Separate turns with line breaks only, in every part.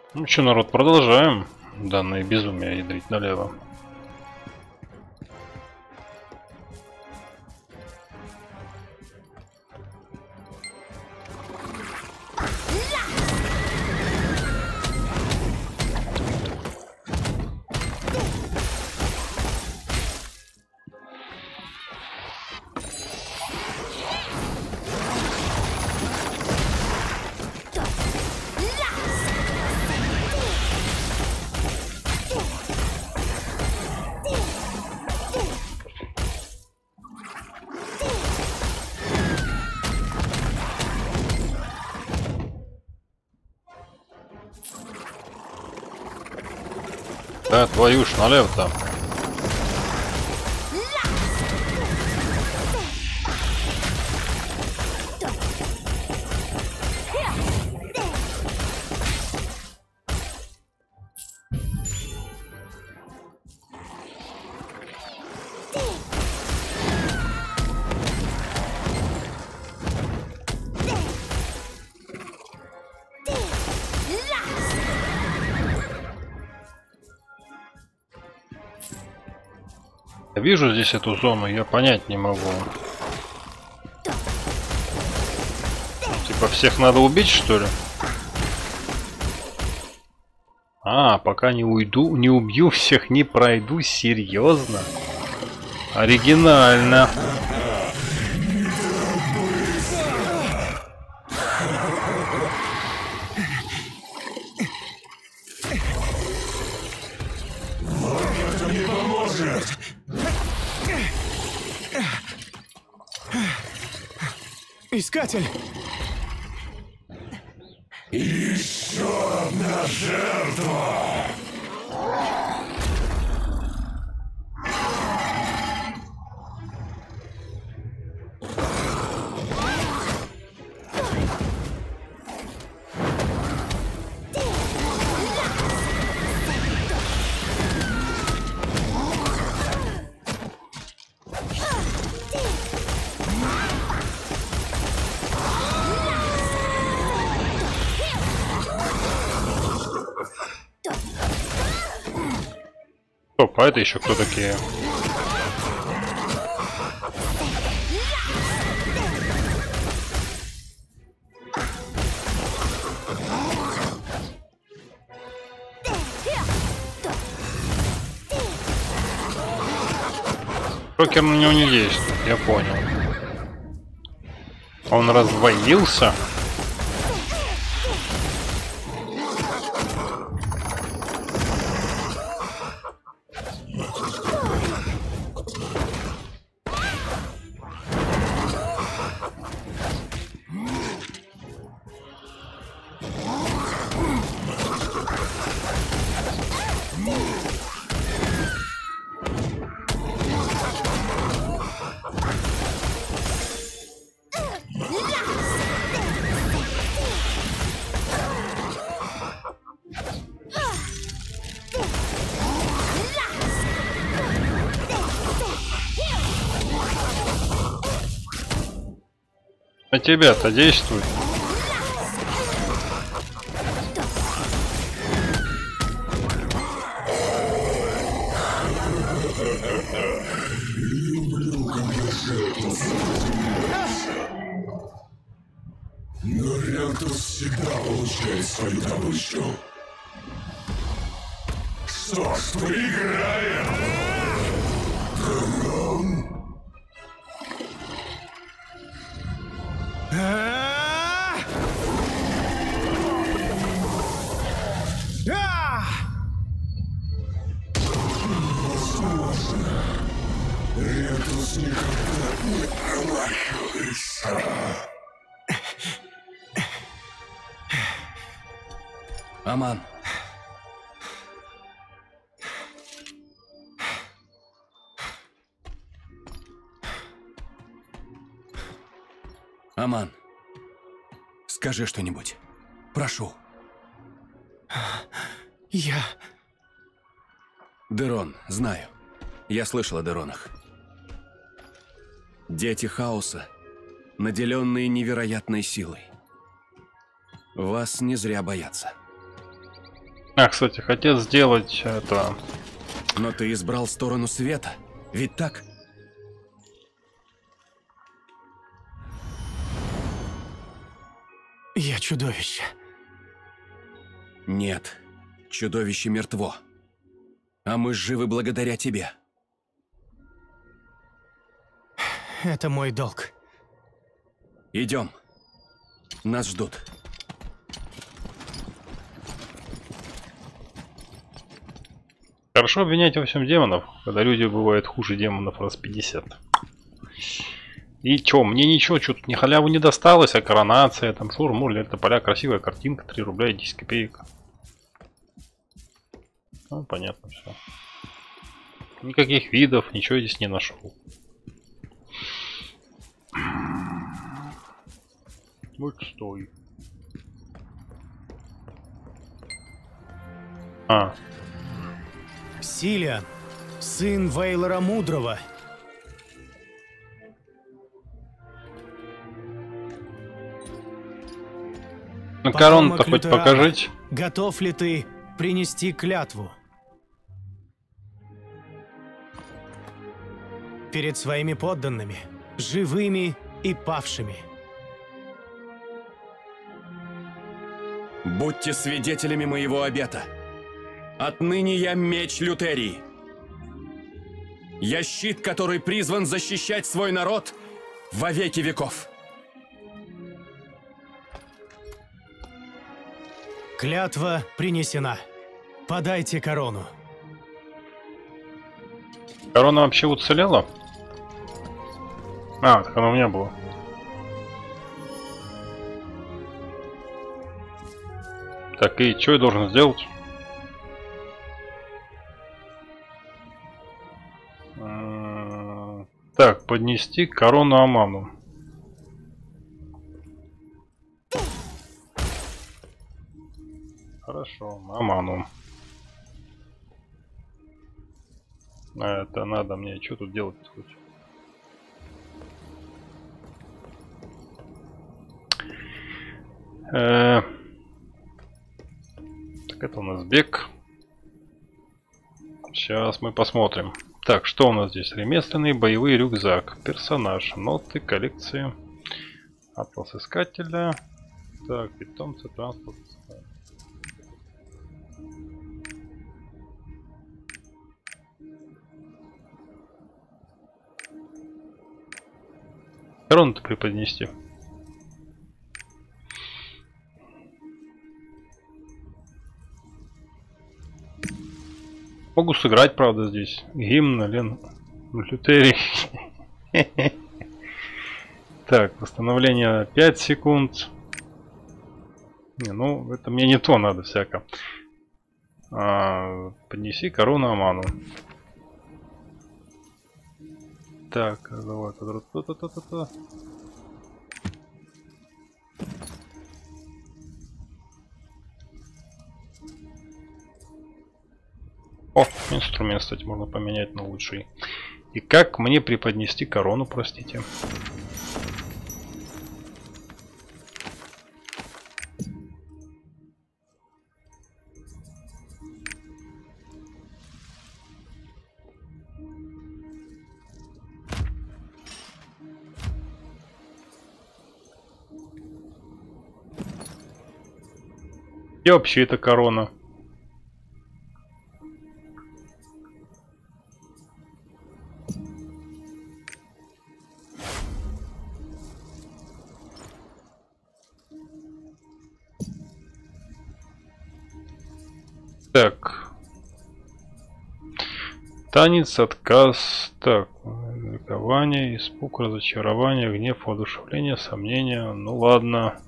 Ну что, народ, продолжаем данное безумие ядрить налево. Да, твою ж, налево там. Я вижу здесь эту зону, я понять не могу. Типа всех надо убить, что ли? А, пока не уйду, не убью всех, не пройду, серьезно? Оригинально.
Это не поможет.
Искатель!
Еще одна жертва.
Стоп, а это еще кто такие? Шокер на него не действует, я понял. Он раздвоился. На тебя-то действует.
Но Рентус всегда получает свою добычу. Что ж, поиграем? Рентус никогда не промахивается.
Аман. Аман. Скажи что-нибудь. Прошу. Я... Дерон, знаю. Я слышал о Деронах. Дети хаоса, наделенные невероятной силой. Вас не зря боятся.
А, кстати, хотел сделать это...
Но ты избрал сторону света, ведь так?
Я чудовище.
Нет, чудовище мертво. А мы живы благодаря тебе.
Это мой долг.
Идем. Нас ждут.
Хорошо обвинять во всем демонов, когда люди бывают хуже демонов раз 50. И чё, мне ничего, что-то ни халяву не досталось, а коронация, там шурмур, это поля, красивая картинка, 3 рубля и 10 копеек. Ну, понятно все. Никаких видов, ничего здесь не нашел. Вот стой. А.
Силиан, сын Вейлора Мудрого.
Ну, корону-то хоть покажите.
Готов ли ты принести клятву? Перед своими подданными, живыми и павшими.
Будьте свидетелями моего обета. Отныне я меч Лютерии. Я щит, который призван защищать свой народ во веки веков.
Клятва принесена. Подайте корону.
Корона вообще уцелела? А, так она у меня была. Так, и что я должен сделать? Так, поднести корону Аману. Хорошо, Аману. А это надо мне, что тут делать хоть? Так, это у нас бег. Сейчас мы посмотрим. Так, что у нас здесь? Ремесленный боевой рюкзак. Персонаж. Ноты, коллекции. Атлас искателя. Так, питомцы, транспорт. Корону-то преподнести. Могу сыграть, правда, здесь. Гимн, Лютерии. Так, восстановление 5 секунд. Не, ну, это мне не то надо всяко. Поднеси корону Аману. Так, давай. О, инструмент, кстати, можно поменять на лучший. И как мне преподнести корону, простите? И вообще это корона. Так. Танец, отказ. Так. Ликование, испуг, разочарование, гнев, воодушевление, сомнение. Ну ладно.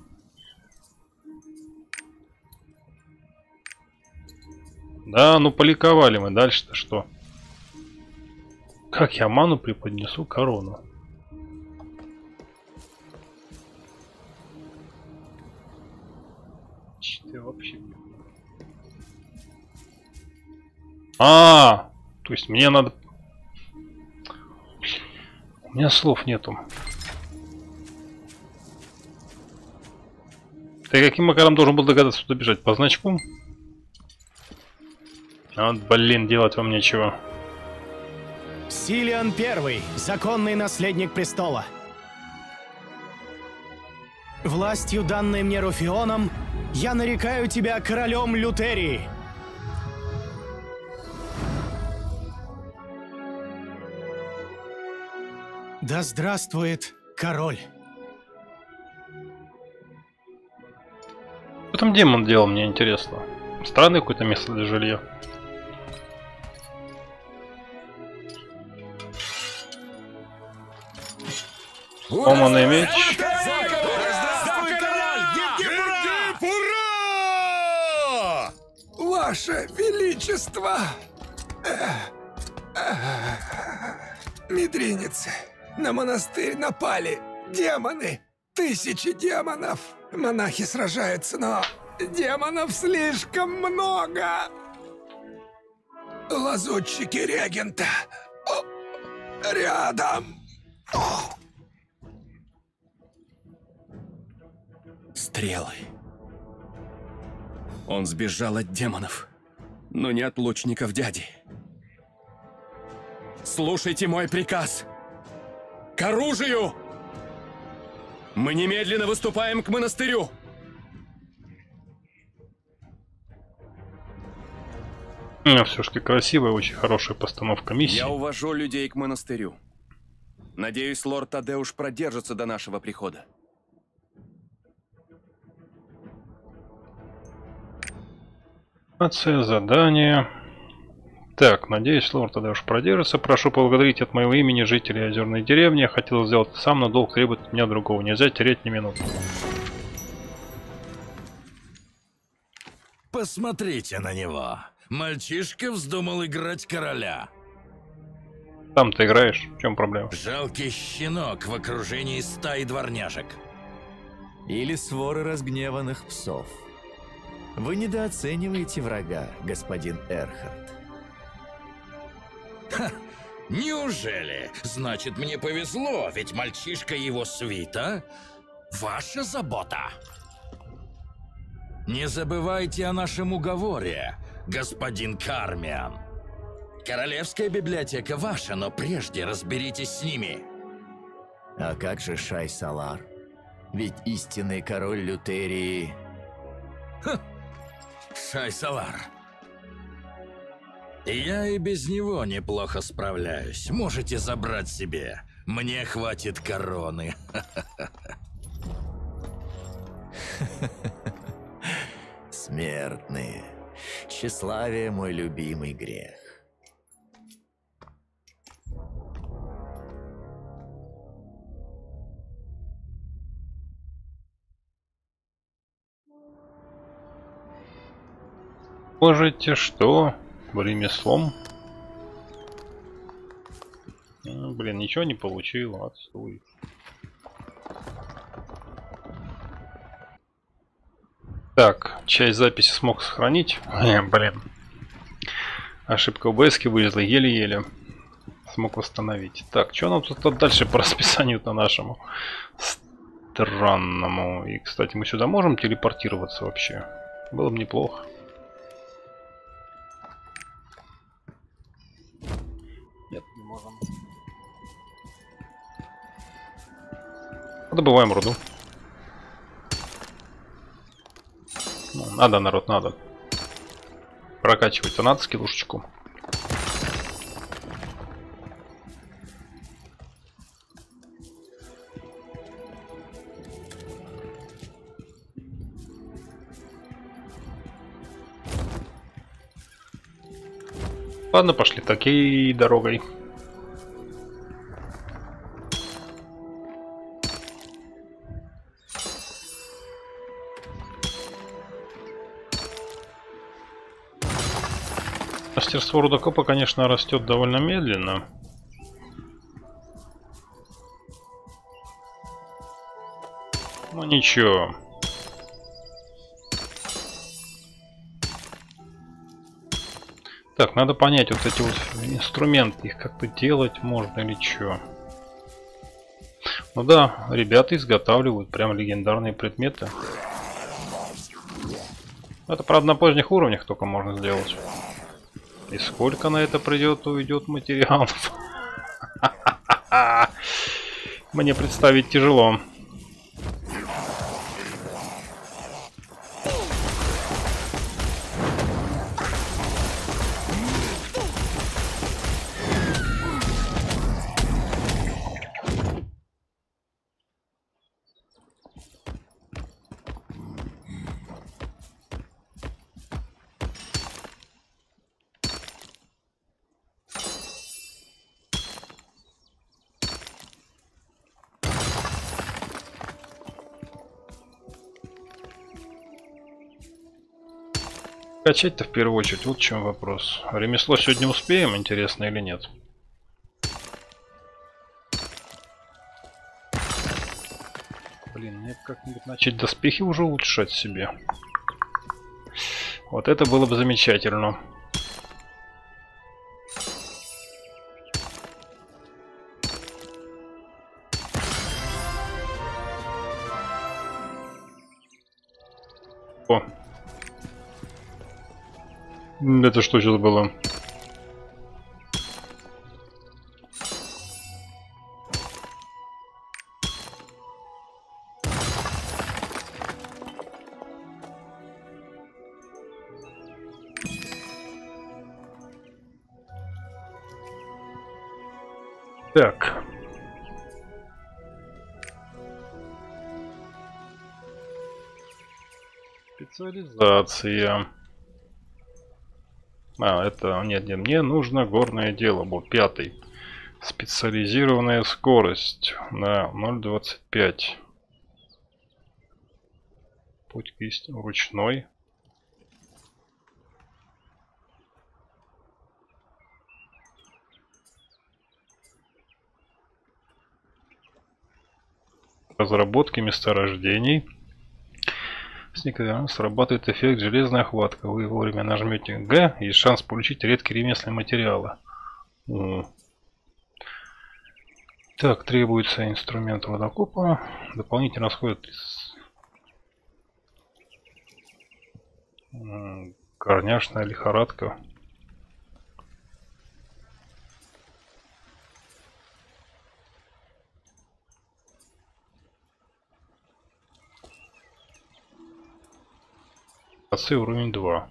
Да, ну поликовали мы. Дальше-то что? Как я Аману преподнесу корону? Что вообще? То есть мне надо... У меня слов нету. Ты каким макаром должен был догадаться сюда бежать? По значку? Вот, блин, делать вам нечего.
Силиан I, законный наследник престола. Властью, данной мне Руфионом, я нарекаю тебя королем Лютерии. Да здравствует король.
Что там демон делал, мне интересно. Странное какое-то место для жилья. Ломаный меч.
Здравствуй, король!
Ура! Ваше Величество! Медринец, на монастырь напали демоны! 1000 демонов! Монахи сражаются, но демонов слишком много! Лазутчики регента рядом!
Стрелы. Он сбежал от демонов, но не от лучников дяди. Слушайте мой приказ. К оружию! Мы немедленно выступаем к монастырю.
Все-таки красивая, очень хорошая постановка миссии.
Я увожу людей к монастырю. Надеюсь, лорд Тадеуш продержится до нашего прихода.
Задание. Так, надеюсь, лорд Тадеуш продержится. Прошу поблагодарить от моего имени жителей Озерной деревни. Я хотел сделать это сам, но долг требует от меня другого. Нельзя терять ни минуты.
Посмотрите на него. Мальчишка вздумал играть короля.
Там ты играешь? В чем проблема?
Жалкий щенок в окружении стаи дворняжек.
Или своры разгневанных псов. Вы недооцениваете врага, господин Эрхард.
Ха! Неужели? Значит, мне повезло, ведь мальчишка и его свита — ваша забота. Не забывайте о нашем уговоре, господин Кармиан. Королевская библиотека ваша, но прежде разберитесь с ними.
А как же Шай-Салар? Ведь истинный король Лютерии...
Шай-Салар. Я и без него неплохо справляюсь. Можете забрать себе. Мне хватит короны.
Смертные. Тщеславие мой любимый грех.
Можете что? Ремеслом? Блин, ничего не получил. Отстой. Так, часть записи смог сохранить. Блин. Ошибка в ОБС вылезла еле-еле. Смог восстановить. Так, что нам тут дальше по расписанию-то нашему? Странному. И, кстати, мы сюда можем телепортироваться вообще? Было бы неплохо. Нет, не можем. Добываем руду. Ну, надо, народ, надо. Прокачивать-то надо скиллушечку. Ладно, пошли такой дорогой. Мастерство рудокопа, конечно, растет довольно медленно. Но ничего. Так, надо понять вот эти вот инструменты, их как-то делать можно или что. Ну да, ребята изготавливают прям легендарные предметы. Это, правда, на поздних уровнях только можно сделать. И сколько на это уйдет материалов? Мне представить тяжело. Качать-то в первую очередь, вот в чем вопрос. Ремесло сегодня успеем, интересно или нет? Блин, мне как-нибудь начать доспехи уже улучшать себе. Вот это было бы замечательно. О. Это что сейчас было? Так. Специализация. Это... Нет, мне нужно горное дело. Вот, 5. Специализированная скорость на 0.25. Путь к истине. Ручной. Разработки месторождений. Срабатывает эффект железная хватка. Вы вовремя нажмете Г, есть шанс получить редкие ремесленные материалы. Так, требуется инструмент водокопа. Дополнительно расходят корняшная лихорадка. Уровень 2.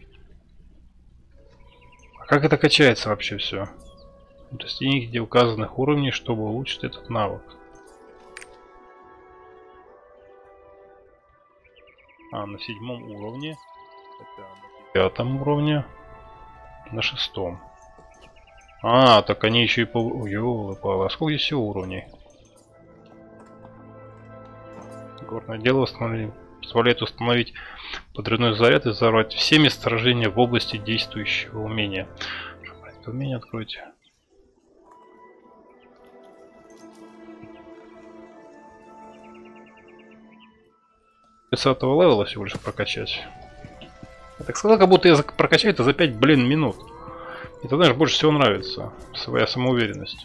А как это качается вообще все? Достигните где указанных уровней, чтобы улучшить этот навык. На 7 уровне. Это на 5 уровне. На 6. Так они еще и по... Ёлы-палы, а сколько здесь всего уровней? Горное дело позволяет установить подрывной заряд и взорвать все месторождения в области действующего умения. Это умение откройте. 50-го левела всего лишь прокачать. Я так сказал, как будто я прокачаю это за 5, минут. И ты знаешь, больше всего нравится своя самоуверенность.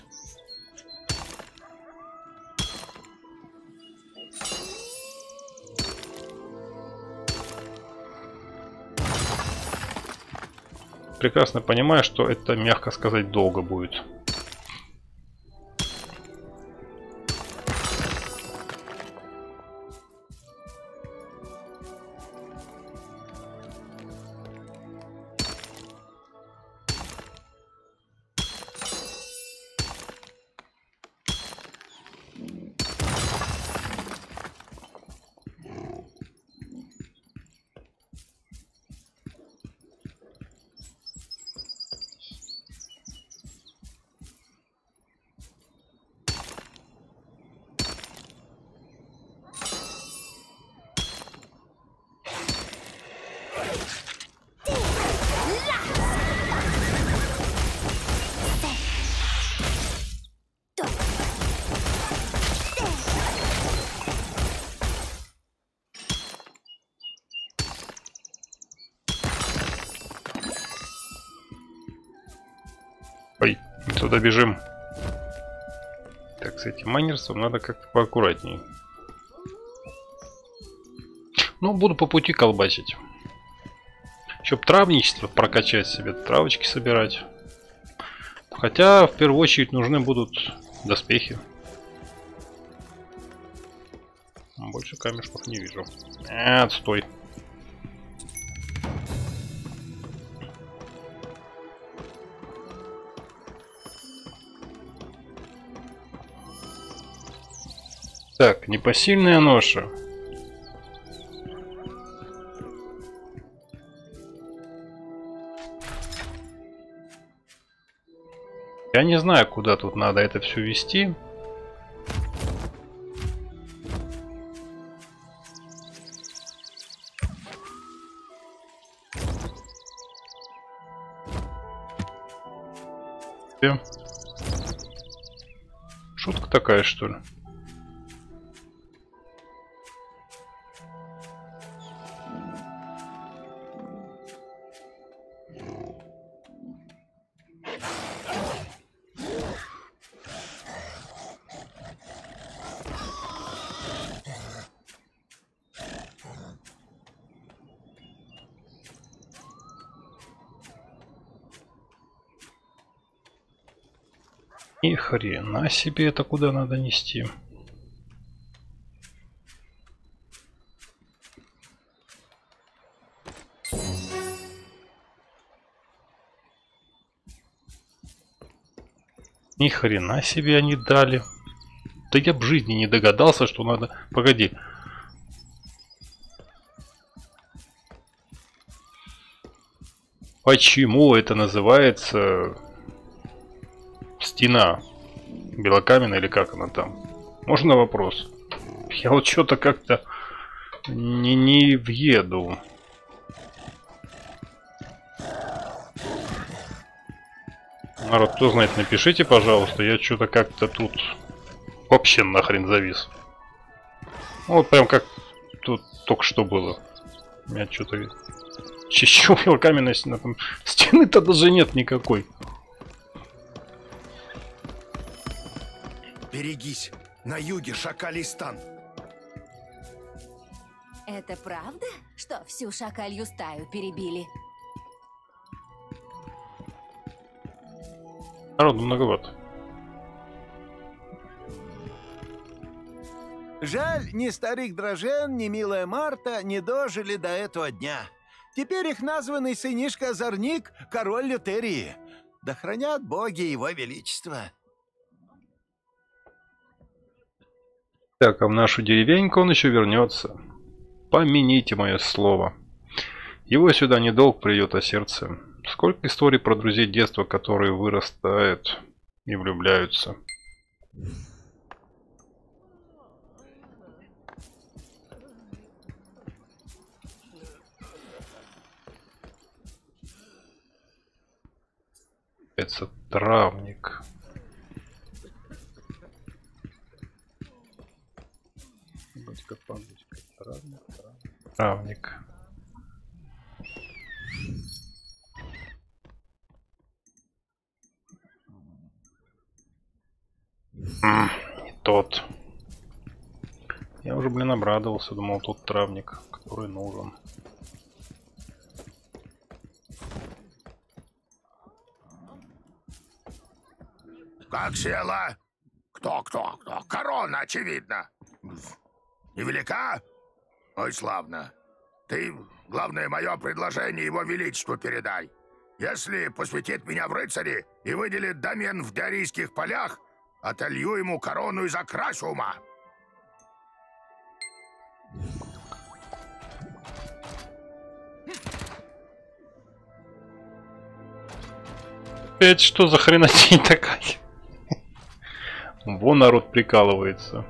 Прекрасно понимаю, что это, мягко сказать, долго будет. Ой, туда бежим. Так, с этим майнерством надо как-то поаккуратней. Ну, буду по пути колбасить. Чтоб травничество прокачать себе, травочки собирать. Хотя, в первую очередь, нужны будут доспехи. Больше камешков не вижу. Отстой. Так, непосильная ноша. Я не знаю, куда тут надо это все вести. Шутка такая, что ли? И хрена себе, это куда надо нести? Ни хрена себе они дали. Да я б в жизни не догадался, что надо... Погоди. Почему это называется... Стена белокаменная или как она там? Можно вопрос? Я вот что-то как-то не въеду. Народ, кто знает, напишите, пожалуйста. Я что-то как-то тут вообще нахрен завис. Вот прям как тут только что было. У меня что-то... Чищу белокаменная стена. Там стены-то даже нет никакой.
Берегись, на юге шакалий стан.
Это правда, что всю шакалью стаю перебили?
Народу многовато.
Жаль, ни старик Дрожен, ни милая Марта не дожили до этого дня. Теперь их названный сынишка Озорник — король Лютерии. Да хранят боги его величество.
Так, а в нашу деревеньку он еще вернется. Помяните мое слово. Его сюда не долг придет, а сердце. Сколько историй про друзей детства, которые вырастают и влюбляются. Это травник. Травник. И тот. Я уже, блин, обрадовался. Думал, тот травник, который нужен.
Как села? Кто? Корона, очевидно. Невелика? Ой, славно. Ты, главное, мое предложение его величеству передай. Если посвятит меня в рыцари и выделит домен в Дарийских полях, отолью ему корону из Акрасиума.
Это что за хренотень такая? Вон народ прикалывается.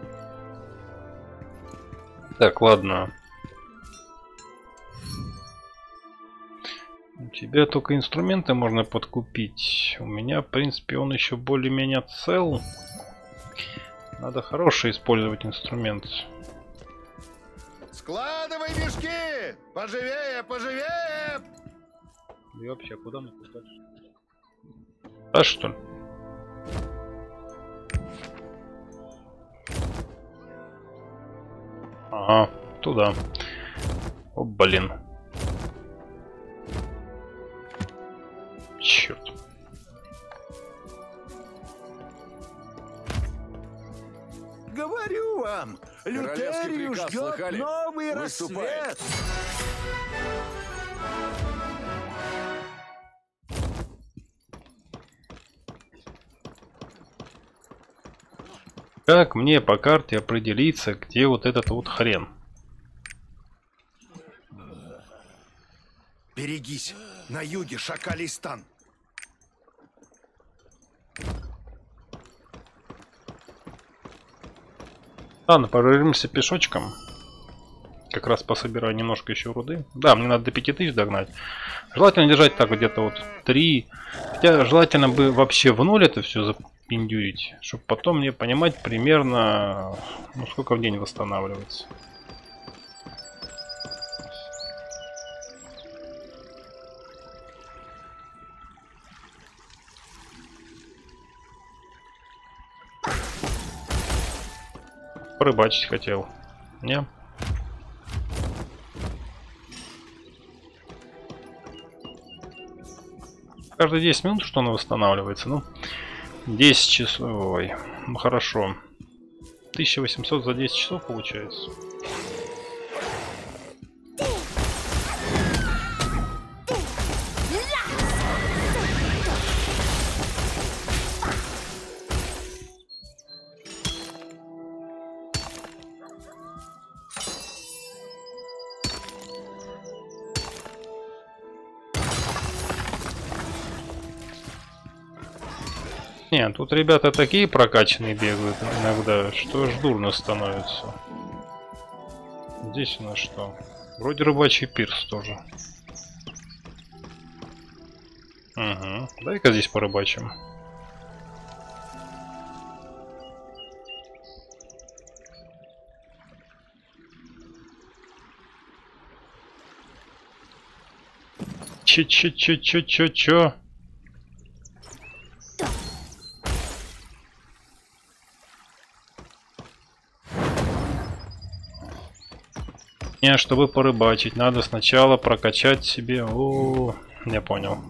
Так, ладно. У тебя только инструменты можно подкупить. У меня, в принципе, он еще более-менее цел. Надо хороший использовать инструмент.
Складывай мешки! Поживее, поживее!
И вообще, куда мне тут дальше? А что ли? Ага, туда. О, блин. Черт.
Говорю вам, Лютерию
приказ
ждет
слыхали?
новый
Выступает.
рассвет.
Как мне по карте определиться, где вот этот вот хрен?
Берегись. На юге шакалий стан.
Ладно, прорвемся пешочком. Как раз пособираю немножко еще руды. Да, мне надо до 5000 догнать. Желательно держать так где-то вот 3. Хотя желательно бы вообще в ноль это все запиндюрить. Чтобы потом мне понимать примерно, ну, сколько в день восстанавливается. Порыбачить хотел. Не? Каждые 10 минут что оно восстанавливается? Ну, 10 часов. Ой, ну хорошо. 1800 за 10 часов получается. Нет, тут ребята такие прокачанные бегают иногда, что аж дурно становится. Здесь у нас что? Вроде рыбачий пирс тоже. Угу. Дай-ка здесь порыбачим. Чё? Не, чтобы порыбачить, надо сначала прокачать себе. О, я понял.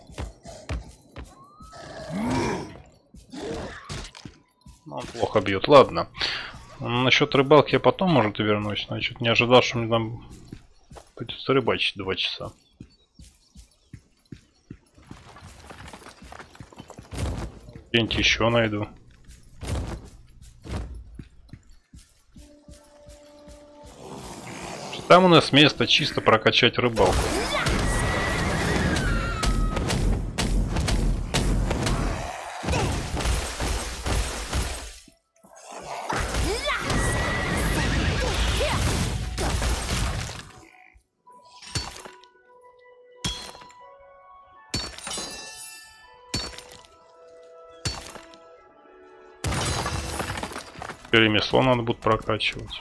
Он плохо бьет. Ладно. Насчет рыбалки я потом, может, вернусь. Значит, не ожидал, что мне там придется рыбачить 2 часа. Где-нибудь еще найду. Там у нас место чисто прокачать рыбалку. Ремесло надо будет прокачивать.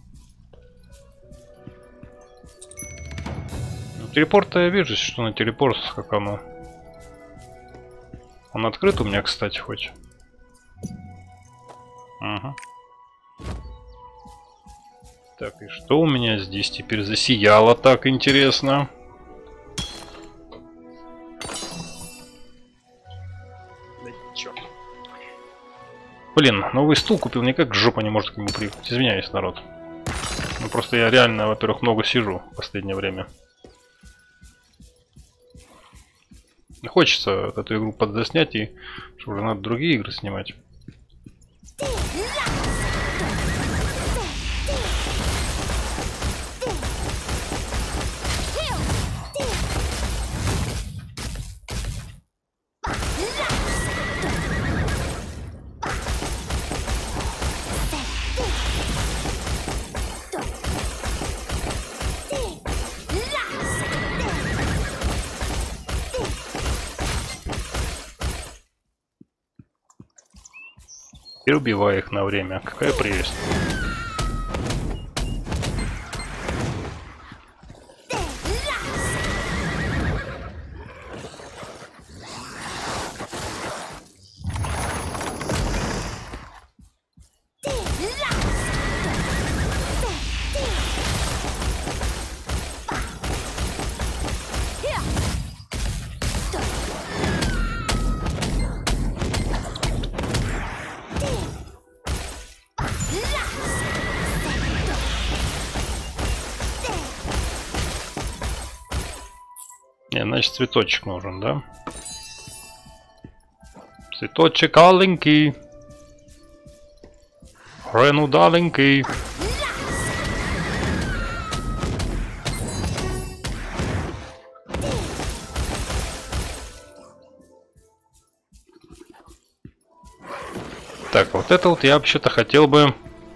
Телепорт-то я вижу, что на телепорт скакану. Он открыт у меня, кстати, хоть. Ага. Так, и что у меня здесь теперь засияло? Так интересно. Да чё? Блин, новый стул купил, никак жопа не может к нему приехать. Извиняюсь, народ. Ну просто я реально, во-первых, много сижу в последнее время. Хочется эту игру подзаснять, и что уже надо другие игры снимать. И убивай их на время. Какая прелесть. Не, значит цветочек нужен, да? Цветочек аленький. Рену даленький. Так, вот это вот я вообще-то хотел бы...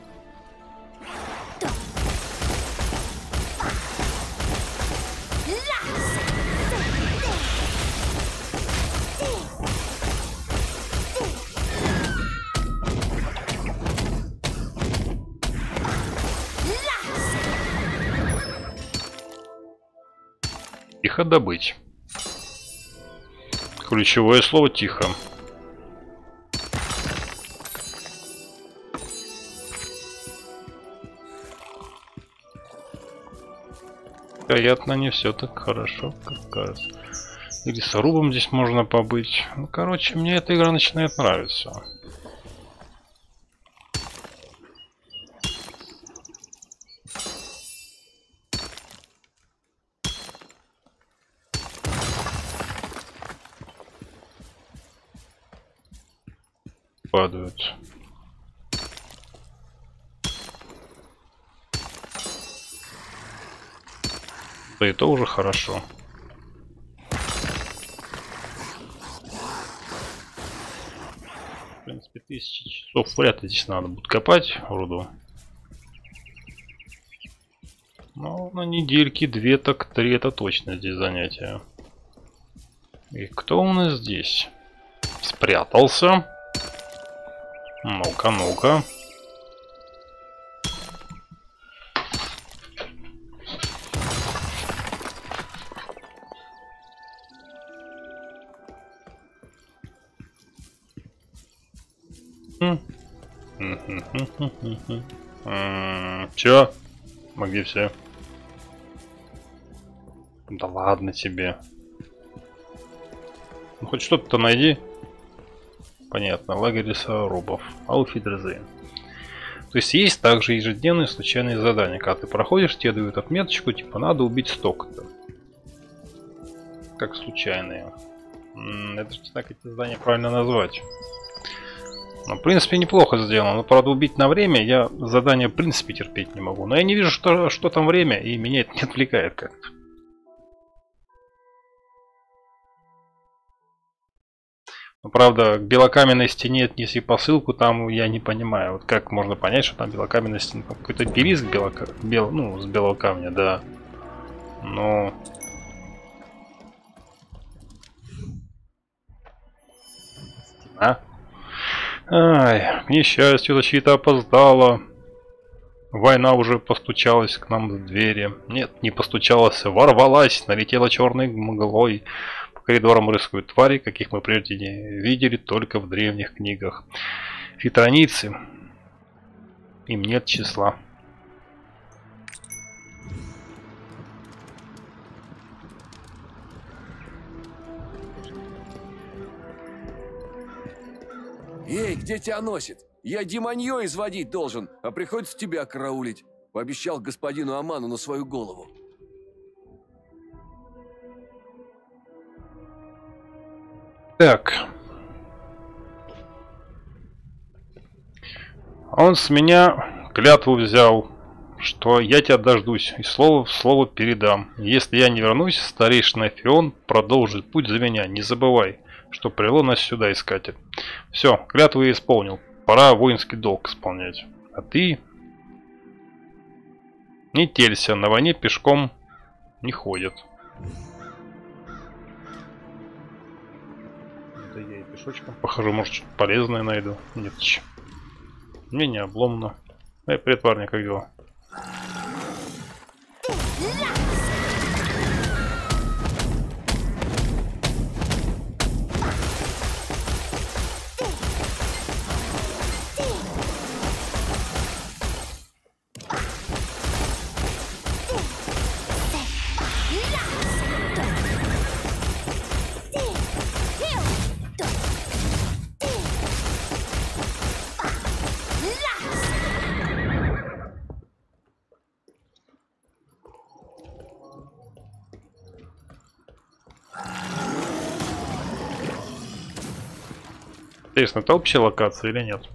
Тихо добыть. Ключевое слово тихо. Вероятно, не все так хорошо, как кажется. И лесорубом здесь можно побыть. Ну, короче, мне эта игра начинает нравиться. Падают. Да это уже хорошо. В принципе, 1000 часов вряд ли здесь надо будет копать руду. Но на недельки 2, так 3 это точно здесь занятие. И кто у нас здесь? Спрятался. Ну-ка, ну-ка. Чё? Мы где все? Да ладно тебе. Ну хоть что-то найди. Понятно, лагерь лесорубов. Ауфидерзейн. То есть есть также ежедневные случайные задания. Когда ты проходишь, тебе дают отметочку, типа надо убить столько-то. Как случайные. Это же так эти задания правильно назвать. Ну, в принципе, неплохо сделано. Но, правда, убить на время я задание, в принципе, терпеть не могу. Но я не вижу, что там время, и меня это не отвлекает как-то. Но, правда, к белокаменной стене отнеси посылку, там я не понимаю. Вот как можно понять, что там белокаменная стена? Какой-то девиз с белого камня, да. Но... Стена. Ай, к несчастью, защита опоздала. Война уже постучалась к нам в двери. Нет, не постучалась, ворвалась, налетела черной мглой. По коридорам рыскают твари, каких мы прежде не видели только в древних книгах. Фитроницы. Им нет числа.
Эй, где тебя носит? Я демонье изводить должен, а приходится тебя караулить. Пообещал господину Аману на свою голову.
Так. Он с меня клятву взял, что я тебя дождусь и слово в слово передам. Если я не вернусь, старейшина Фион продолжит путь за меня. Не забывай, что привело нас сюда, искатель. Все, клятву я исполнил. Пора воинский долг исполнять. А ты... Не телься, на войне пешком не ходят. Да я и пешочком похожу, может что-то полезное найду. Нет, мне не обломно. Эй, привет, парни, как дела? Интересно, это общая локация или нет?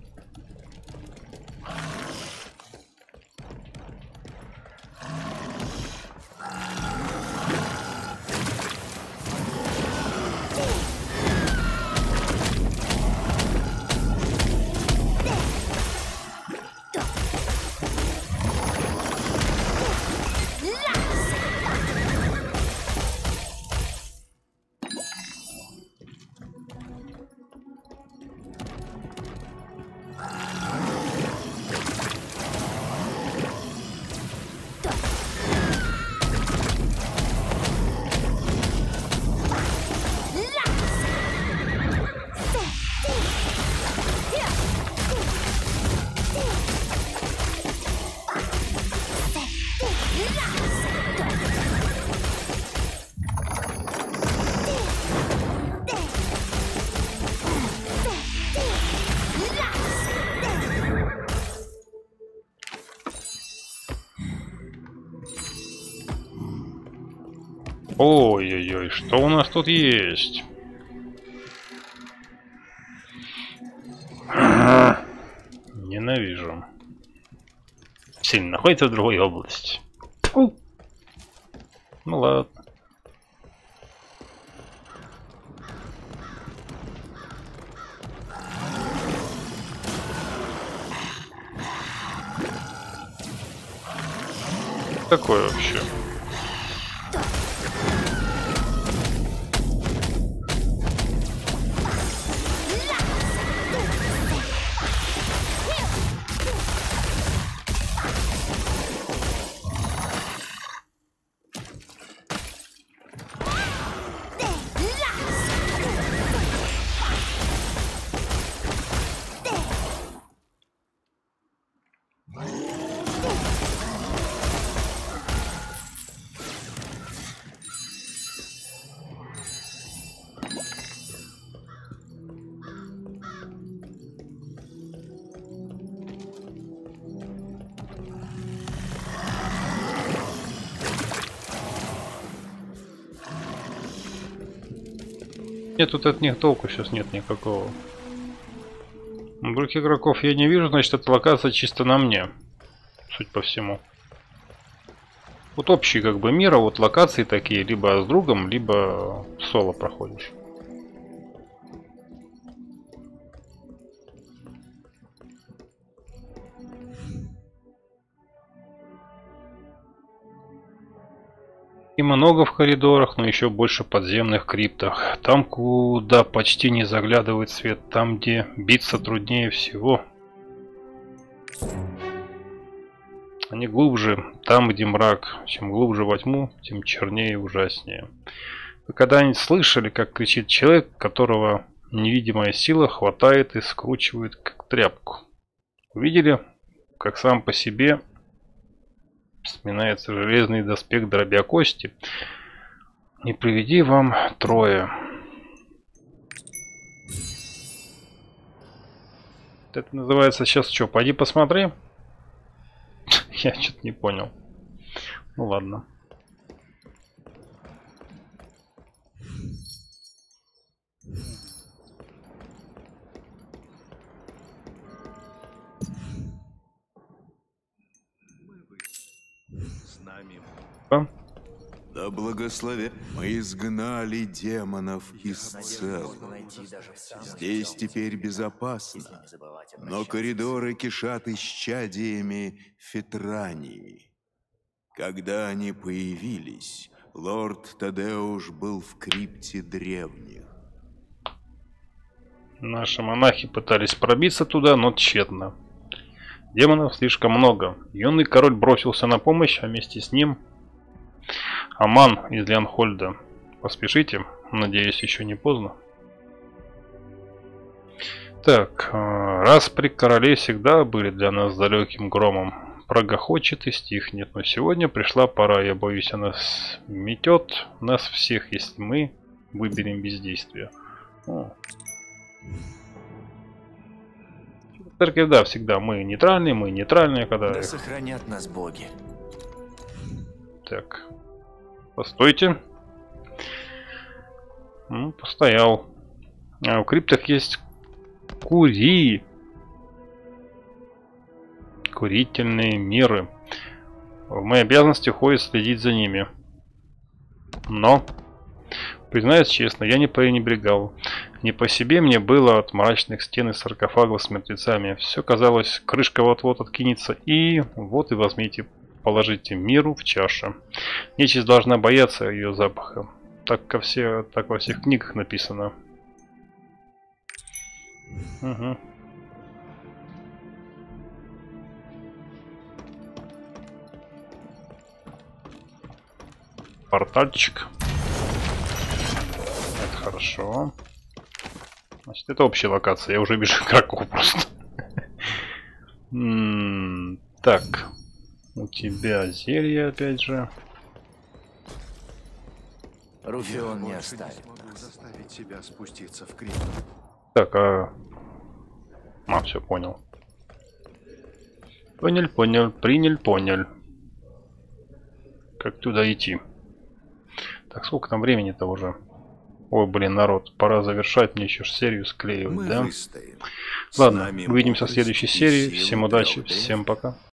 Ой-ой-ой, что у нас тут есть? Ненавижу. Сильно находится в другой области. Тьфу. Ну ладно. Такое вообще. Нет, тут от них толку сейчас нет никакого. Других игроков я не вижу, значит, эта локация чисто на мне. Суть по всему. Вот общий как бы мир, а вот локации такие, либо с другом, либо соло проходишь. И много в коридорах, но еще больше подземных криптах. Там, куда почти не заглядывает свет, там, где биться труднее всего. Они глубже, там, где мрак. Чем глубже во тьму, тем чернее и ужаснее. Вы когда-нибудь слышали, как кричит человек, которого невидимая сила хватает и скручивает, как тряпку? Увидели, как сам по себе вспоминается железный доспех, дробя кости? Не приведи вам трое. Это называется сейчас что? Пойди посмотри. Я что-то не понял. Ну ладно.
Да благослови. Мы изгнали демонов из цел. Здесь теперь безопасно, но коридоры кишат исчадиями Фетрании. Когда они появились, лорд Тадеуш был в крипте древних.
Наши монахи пытались пробиться туда, но тщетно. Демонов слишком много. Юный король бросился на помощь, а вместе с ним Аман из Лианхольда. Поспешите, надеюсь, еще не поздно. Так, раз при короле всегда были для нас далеким громом, прогохочет и стихнет, но сегодня пришла пора, я боюсь, она сметет нас всех, если мы выберем бездействие. Церковь, да, всегда мы нейтральные, когда...
Да сохранят нас боги.
Так, постойте. Ну, постоял. В криптах есть Кури. Курительные меры. В мои обязанности входит следить за ними. Но, признаюсь честно, я не пренебрегал. Не по себе мне было от мрачных стен и саркофагов с мертвецами. Все казалось, крышка вот-вот откинется, и вот и возьмите, положите миру в чашу. Нечисть должна бояться ее запаха. Так во всех книгах написано. Угу. Портальчик. Это хорошо. Значит, это общая локация. Я уже вижу игроков просто. Так. У тебя зелье опять же.
Руфион не оставит.
Заставить себя спуститься в крик.
Так, все, понял. Понял. Понял. Как туда идти? Так, сколько там времени-то уже? Ой, блин, народ, пора завершать, мне еще серию склеивать, да? Ладно, увидимся в следующей серии. Всем удачи, всем пока.